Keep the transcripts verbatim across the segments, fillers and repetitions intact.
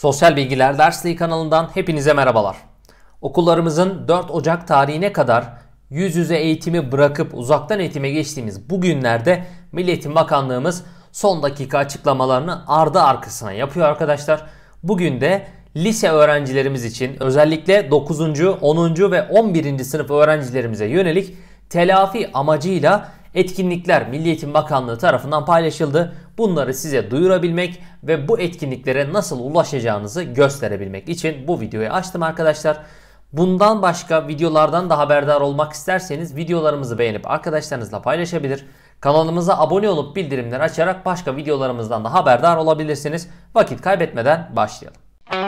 Sosyal Bilgiler Dersliği kanalından hepinize merhabalar. Okullarımızın dört Ocak tarihine kadar yüz yüze eğitimi bırakıp uzaktan eğitime geçtiğimiz bu günlerde Milli Eğitim Bakanlığımız son dakika açıklamalarını ardı arkasına yapıyor arkadaşlar. Bugün de lise öğrencilerimiz için özellikle dokuzuncu, onuncu ve on birinci sınıf öğrencilerimize yönelik telafi amacıyla etkinlikler Milli Eğitim Bakanlığı tarafından paylaşıldı. Bunları size duyurabilmek ve bu etkinliklere nasıl ulaşacağınızı gösterebilmek için bu videoyu açtım arkadaşlar. Bundan başka videolardan da haberdar olmak isterseniz videolarımızı beğenip arkadaşlarınızla paylaşabilir. Kanalımıza abone olup bildirimleri açarak başka videolarımızdan da haberdar olabilirsiniz. Vakit kaybetmeden başlayalım.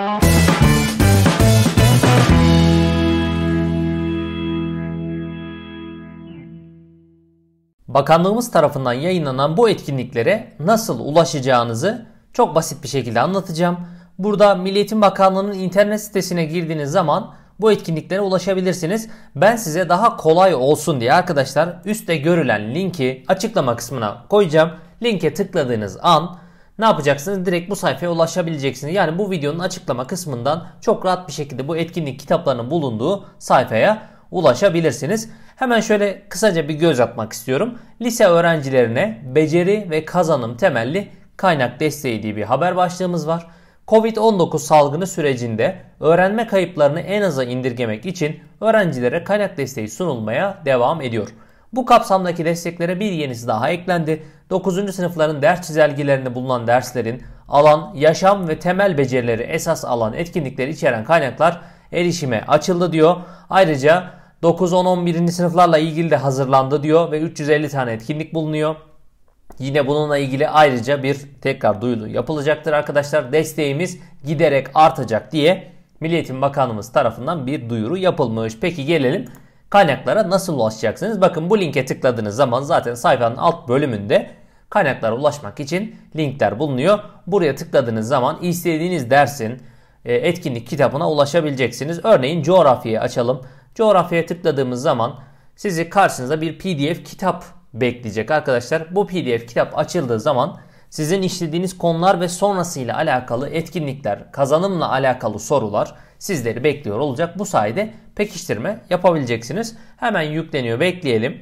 Bakanlığımız tarafından yayınlanan bu etkinliklere nasıl ulaşacağınızı çok basit bir şekilde anlatacağım. Burada Milli Eğitim Bakanlığı'nın internet sitesine girdiğiniz zaman bu etkinliklere ulaşabilirsiniz. Ben size daha kolay olsun diye arkadaşlar üstte görülen linki açıklama kısmına koyacağım. Linke tıkladığınız an ne yapacaksınız? Direkt bu sayfaya ulaşabileceksiniz. Yani bu videonun açıklama kısmından çok rahat bir şekilde bu etkinlik kitaplarının bulunduğu sayfaya ulaşabilirsiniz. Hemen şöyle kısaca bir göz atmak istiyorum. Lise öğrencilerine beceri ve kazanım temelli kaynak desteği diye bir haber başlığımız var. Covid on dokuz salgını sürecinde öğrenme kayıplarını en aza indirgemek için öğrencilere kaynak desteği sunulmaya devam ediyor. Bu kapsamdaki desteklere bir yenisi daha eklendi. dokuzuncu sınıfların ders çizelgelerinde bulunan derslerin alan, yaşam ve temel becerileri esas alan etkinlikleri içeren kaynaklar erişime açıldı diyor. Ayrıca dokuz, on, on birinci sınıflarla ilgili de hazırlandı diyor ve üç yüz elli tane etkinlik bulunuyor. Yine bununla ilgili ayrıca bir tekrar duyuru yapılacaktır arkadaşlar. Desteğimiz giderek artacak diye Milli Eğitim Bakanlığımız tarafından bir duyuru yapılmış. Peki gelelim kaynaklara nasıl ulaşacaksınız? Bakın bu linke tıkladığınız zaman zaten sayfanın alt bölümünde kaynaklara ulaşmak için linkler bulunuyor. Buraya tıkladığınız zaman istediğiniz dersin etkinlik kitabına ulaşabileceksiniz. Örneğin coğrafyayı açalım. Coğrafyaya tıkladığımız zaman sizi karşınıza bir P D F kitap bekleyecek arkadaşlar. Bu P D F kitap açıldığı zaman sizin işlediğiniz konular ve sonrasıyla alakalı etkinlikler, kazanımla alakalı sorular sizleri bekliyor olacak. Bu sayede pekiştirme yapabileceksiniz. Hemen yükleniyor, bekleyelim.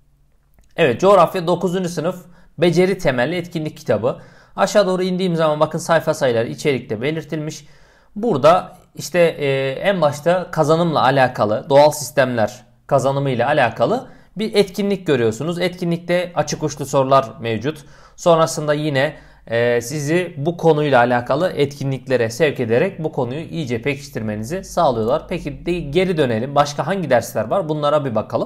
Evet, coğrafya dokuzuncu sınıf beceri temelli etkinlik kitabı. Aşağı doğru indiğim zaman bakın sayfa sayıları içerikte belirtilmiş. Burada işte e, en başta kazanımla alakalı, doğal sistemler kazanımı ile alakalı bir etkinlik görüyorsunuz. Etkinlikte açık uçlu sorular mevcut. Sonrasında yine e, sizi bu konuyla alakalı etkinliklere sevk ederek bu konuyu iyice pekiştirmenizi sağlıyorlar. Peki de, geri dönelim. Başka hangi dersler var? Bunlara bir bakalım.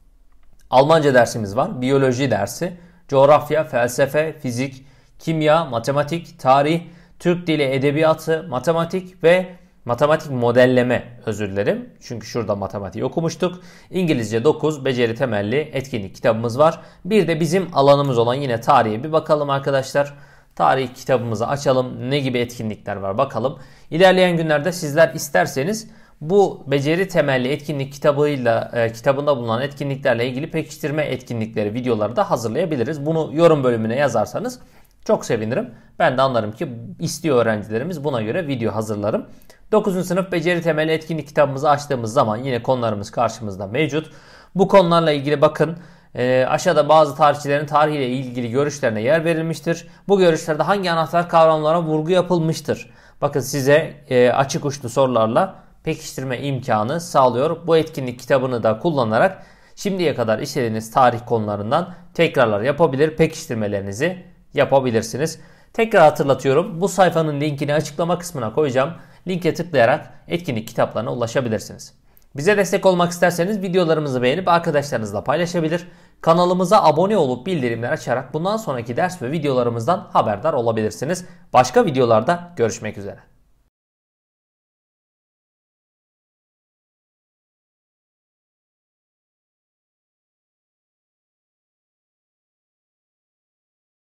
Almanca dersimiz var. Biyoloji dersi, coğrafya, felsefe, fizik, kimya, matematik, tarih, Türk Dili Edebiyatı, matematik ve matematik modelleme, özür dilerim. Çünkü şurada matematik okumuştuk. İngilizce dokuz beceri temelli etkinlik kitabımız var. Bir de bizim alanımız olan yine tarihe bir bakalım arkadaşlar. Tarih kitabımızı açalım. Ne gibi etkinlikler var bakalım. İlerleyen günlerde sizler isterseniz bu beceri temelli etkinlik kitabıyla e, kitabında bulunan etkinliklerle ilgili pekiştirme etkinlikleri, videoları da hazırlayabiliriz. Bunu yorum bölümüne yazarsanız çok sevinirim. Ben de anlarım ki istiyor öğrencilerimiz, buna göre video hazırlarım. dokuzuncu sınıf beceri temelli etkinlik kitabımızı açtığımız zaman yine konularımız karşımızda mevcut. Bu konularla ilgili bakın e, aşağıda bazı tarihçilerin tarihiyle ilgili görüşlerine yer verilmiştir. Bu görüşlerde hangi anahtar kavramlara vurgu yapılmıştır? Bakın size e, açık uçlu sorularla pekiştirme imkanı sağlıyor. Bu etkinlik kitabını da kullanarak şimdiye kadar işlediğiniz tarih konularından tekrarlar yapabilir, pekiştirmelerinizi yapabilirsiniz. Tekrar hatırlatıyorum. Bu sayfanın linkini açıklama kısmına koyacağım. Linke tıklayarak etkinlik kitaplarına ulaşabilirsiniz. Bize destek olmak isterseniz videolarımızı beğenip arkadaşlarınızla paylaşabilir. Kanalımıza abone olup bildirimler açarak bundan sonraki ders ve videolarımızdan haberdar olabilirsiniz. Başka videolarda görüşmek üzere.